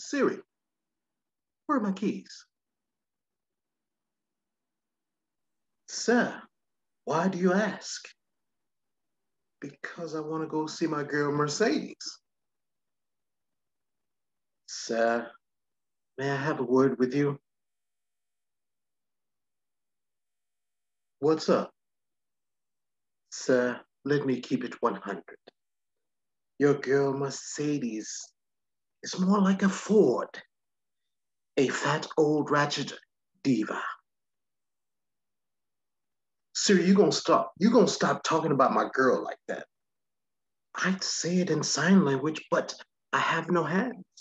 Siri, where are my keys? Sir, why do you ask? Because I want to go see my girl Mercedes. Sir, may I have a word with you? What's up? Sir, let me keep it 100. Your girl Mercedes is more like a Ford, a fat old ratchet diva. Sir, you gonna stop. You gonna stop talking about my girl like that. I'd say it in sign language, but I have no hands.